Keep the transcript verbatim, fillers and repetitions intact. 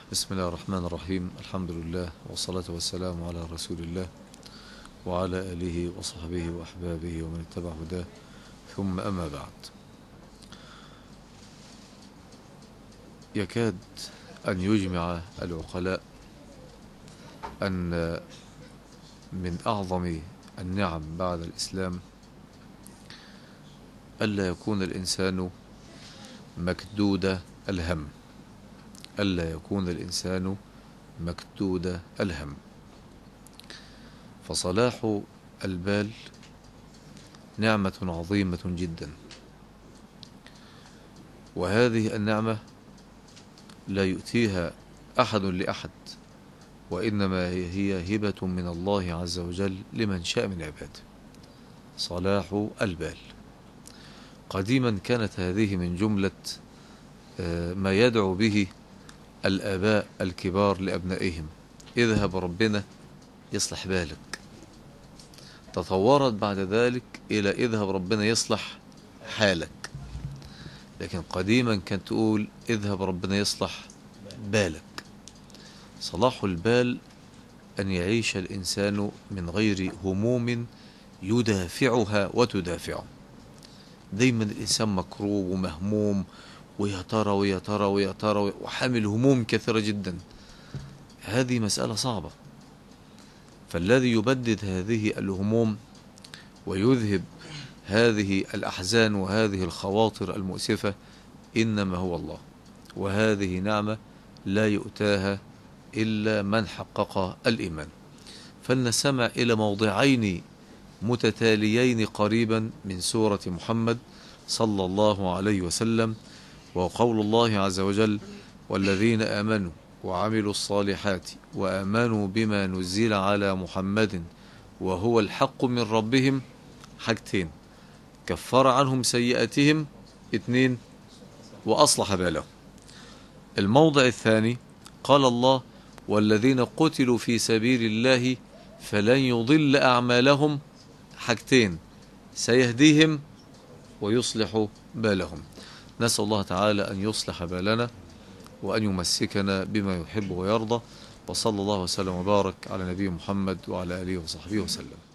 بسم الله الرحمن الرحيم. الحمد لله والصلاة والسلام على رسول الله وعلى آله وصحبه وأحبابه ومن اتبع هداه، ثم أما بعد. يكاد أن يجمع العقلاء أن من أعظم النعم بعد الإسلام ألا يكون الإنسان مكدود الهم، ألا يكون الإنسان مكدود الهم. فصلاح البال نعمة عظيمة جدا، وهذه النعمة لا يؤتيها أحد لأحد، وإنما هي هبة من الله عز وجل لمن شاء من عباده. صلاح البال قديما كانت هذه من جملة ما يدعو به الآباء الكبار لأبنائهم: اذهب ربنا يصلح بالك. تطورت بعد ذلك إلى اذهب ربنا يصلح حالك، لكن قديما كانت تقول اذهب ربنا يصلح بالك. صلاح البال أن يعيش الإنسان من غير هموم يدافعها وتدافعه. دايما الإنسان مكروب ومهموم، ويا ترى ويا ترى ويا ترى، وحامل هموم كثيرة جدا. هذه مسألة صعبة، فالذي يبدد هذه الهموم ويذهب هذه الأحزان وهذه الخواطر المؤسفة إنما هو الله، وهذه نعمة لا يؤتاها إلا من حقق الإيمان. فلنستمع إلى موضعين متتاليين قريبا من سورة محمد صلى الله عليه وسلم، وقول الله عز وجل: والذين آمنوا وعملوا الصالحات وآمنوا بما نزل على محمد وهو الحق من ربهم. حاجتين: كفر عنهم سيئاتهم. اثنين: وأصلح بالهم. الموضع الثاني قال الله: والذين قتلوا في سبيل الله فلن يضل أعمالهم. حاجتين: سيهديهم ويصلح بالهم. نسأل الله تعالى أن يصلح بالنا وأن يمسكنا بما يحب ويرضى، وصلى الله وسلم وبارك على نبي محمد وعلى آله وصحبه وسلم.